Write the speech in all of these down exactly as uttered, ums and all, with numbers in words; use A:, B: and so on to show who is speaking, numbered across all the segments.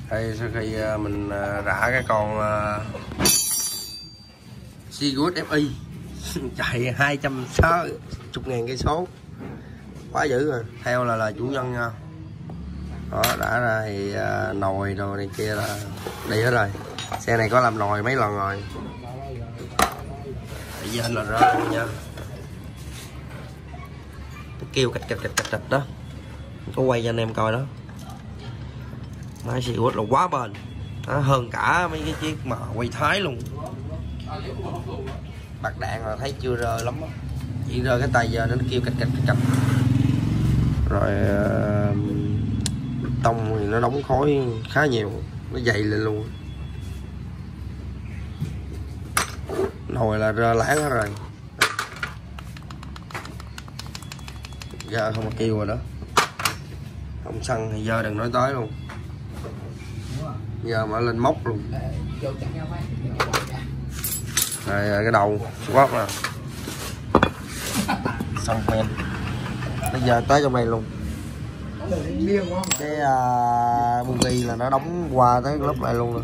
A: Đây sau khi mình rã cái con Seagood ép i chạy hai trăm sáu mươi ngàn cây số, quá dữ rồi. Theo là là chủ nhân nha. Đó, đã ra thì uh, nồi đồ này kia là đi hết rồi. Xe này có làm nồi mấy lần rồi. Bây giờ là ra luôn nha. Nó kêu cạch cạch cạch cạch cạch đó. Có quay cho anh em coi đó. Máy Seagood là quá bền. Nó hơn cả mấy cái chiếc mà quay Thái luôn. Bạc đạn là thấy chưa rơi lắm đó. Chỉ rơi cái tay giờ nó kêu cạch cạch cạch. Rồi uh, tông thì nó đóng khói khá nhiều, nó dày lên luôn. Nồi là rơ láng hết rồi. Giờ không có kêu rồi đó. Không xăng thì giờ đừng nói tới luôn. Giờ mà lên móc luôn. Rồi cái đầu quát nè. Xong men. Bây giờ tới trong này luôn. Cái uh, bugi là nó đóng qua tới lớp này luôn rồi.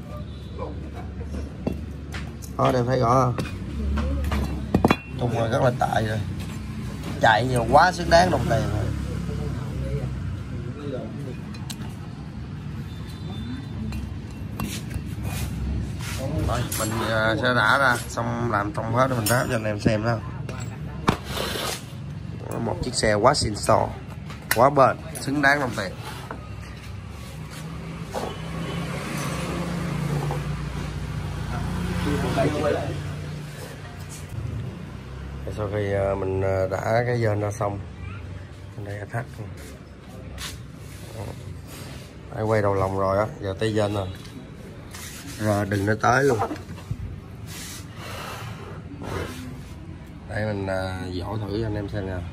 A: Đó, em thấy rõ không? Tung rồi rất là tệ rồi. Chạy nhiều quá xứng đáng đồng tiền rồi. Rồi, mình uh, sẽ rã ra, xong làm xong hết rồi mình ráp cho anh em xem đó. Một chiếc xe quá xịn sò, quá bền, xứng đáng đồng tiền. Sau khi mình đã cái dên ra xong, đây là thắt, đã quay đầu lòng rồi á, giờ tới dên rồi, rồi đừng nó tới luôn. Đây mình dỗ thử cho anh em xem nha.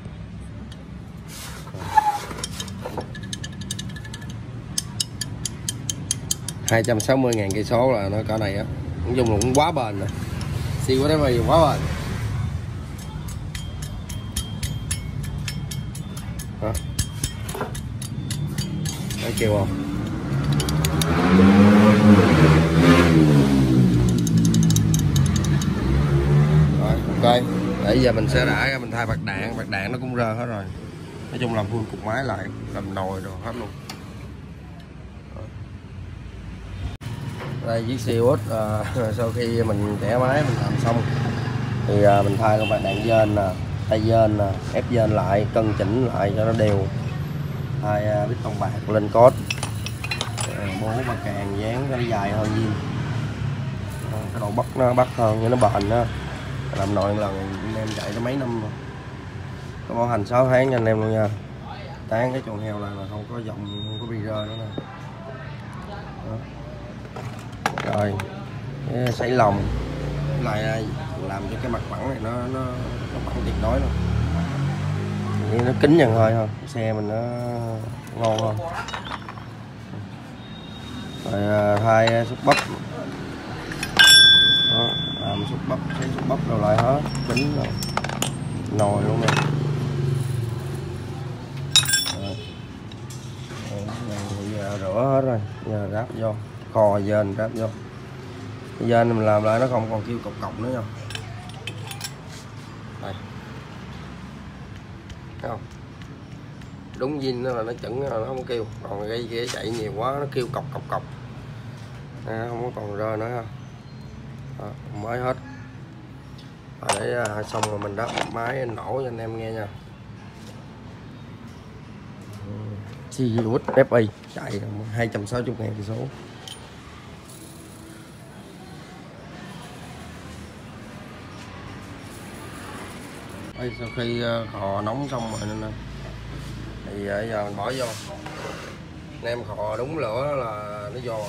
A: hai trăm sáu mươi ngàn cây số là nó cỡ này á, nói chung là cũng quá bền rồi. Seagood ép i quá bền. Đó. Thấy kêu không? Rồi, ok. Để giờ mình sẽ đã ra mình thay bạc đạn, bạc đạn nó cũng rơ hết rồi. Nói chung làm full cục máy lại, làm nồi rồi hết luôn. Đây chiếc Seagood uh, sau khi mình chẻ máy mình làm xong thì uh, mình thay con bạc đạn dên nè, tay dên nè, ép dên lại, cân chỉnh lại cho nó đều. Thay uh, bít tông bạc lên cốt, uh, bố ba càng dán cho nó dài hơn zin, uh, cái độ bắt nó bắt hơn cho nó bền đó. Làm nội lần anh em chạy cho mấy năm rồi. Có bảo hành sáu tháng cho anh em luôn nha. Tán cái chuồng heo này là không có dòng, không có bị rơi nữa nè. Đó. Rồi cái sấy lòng lại làm cho cái mặt phẳng này nó nó nó phẳng tuyệt đối luôn. Nó kín dần hơi thôi, xe mình nó ngon hơn. Rồi thay xúc bắp, đó, làm xúc bắp, sấy xúc bắp rồi lại hết, kín rồi, nồi luôn rồi. Giờ rửa hết rồi, giờ ráp vô, kho dên ráp vô. Dên mình làm lại nó không còn kêu cọc cọc nữa nha. Đây. Thấy không? Đúng zin nó là nó chuẩn, nó không có kêu. Còn cái kia chạy nhiều quá nó kêu cọc cọc cọc. À, không có còn rơ nữa ha. Đó, mới hết. À, để à, xong rồi mình đắp máy nổ cho anh em nghe nha. Seagood ép i chạy hai trăm sáu mươi ngàn cây số. Đây, sau khi khò nóng xong rồi nên thì giờ mình bỏ vô. Anh em khò đúng lửa là nó vô.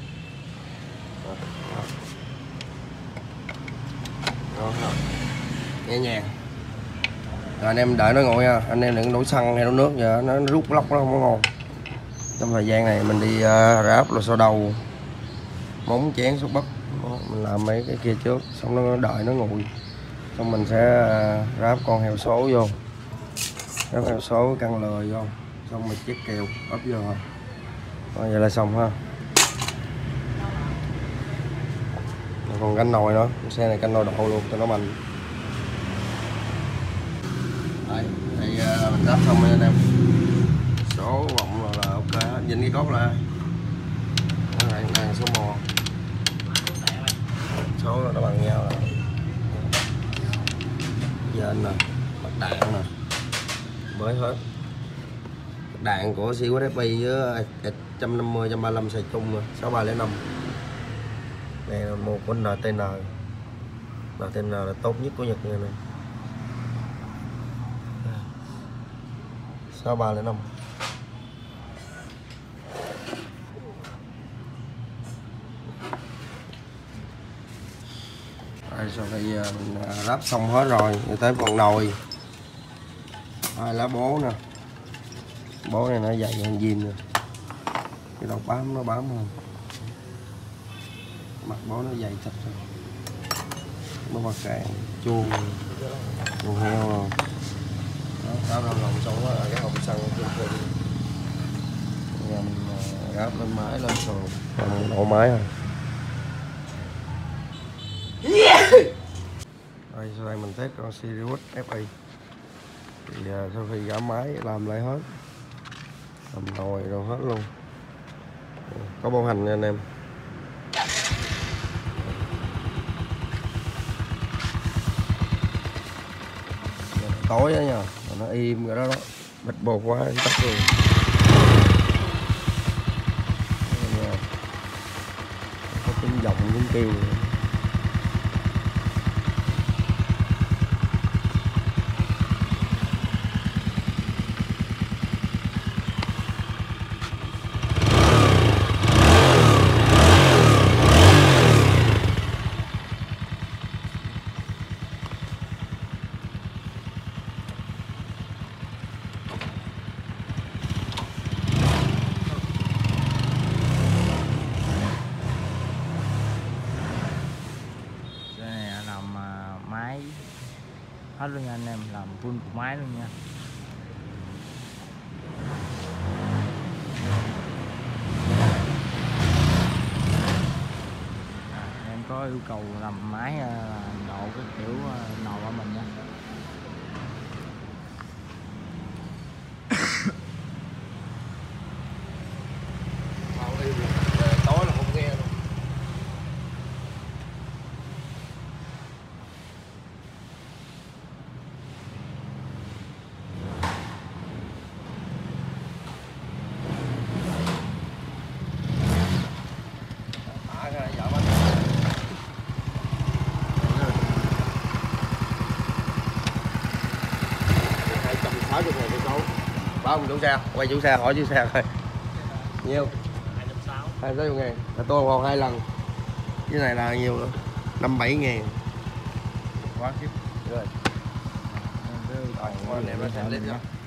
A: Đó. Đó. Nhẹ nhàng. Rồi anh em đợi nó nguội nha, anh em đừng đổ xăng hay đổ nước giờ nó rút lóc nó không có ngon. Trong thời gian này mình đi uh, ráp rồi sau đầu móng chén xúc bắp, mình làm mấy cái kia trước, xong nó đợi nó nguội, xong mình sẽ uh, ráp con heo số vô, ráp heo số căng lừa vô, xong mình chiếc kèo ấp vô rồi, rồi vậy là xong ha. còn canh nồi nữa, xe này canh nồi độ luôn cho nó mạnh. Đấy, thì uh, mình lắp xong rồi anh em, số vọng là, là ok hết, nhìn cái cốt là đây là số một, số nó bằng nhau là dên nè, mặt đạn nè, mới hết. Đạn của xê ép ép với một trăm năm mươi, một trăm ba mươi lăm xài chung rồi, sáu ba không năm. Đây là một của en tê en. en tê en là tốt nhất của Nhật nha này. sáu ba không năm. Rồi sau khi mình lắp xong hết rồi, rồi tới phần nồi. Hai lá bố nè. Bố này nó dày hơn zin nè. Cái đầu bám nó bám hơn. Mặt bố nó dày thịt rồi. Nó bạc càng, chuông, chuông heo rồi. Đó, đáp lên lòng xong là cái hộp xăng trên trên. Giờ mình gáp lên máy lên sườn, mình đổ máy rồi. Đây, sau đây mình test con Sirius ép i. Thì uh, sau khi gã máy làm lại hết, làm nồi rồi hết luôn, có bảo hành nha anh em. Tối đó nha, nó im rồi đó, đó. Bịch bột quá tắt luôn. Có tiếng giọng tiếng kêu.
B: Máy hết luôn nha anh em, làm full của máy luôn nha. À, em có yêu cầu làm máy độ cái kiểu nồi của mình nha.
A: Tối là không nghe luôn. sáu mươi ngàn cây số. Báo ông chủ xe, quay chủ xe hỏi chủ xe thôi. Nhiêu? hai trăm sáu mươi ngàn. Là tôi còn hai lần. Cái này là nhiều nữa. năm bảy ngàn. Quá khiếp. Rồi. Rồi, em lên xem clip nha.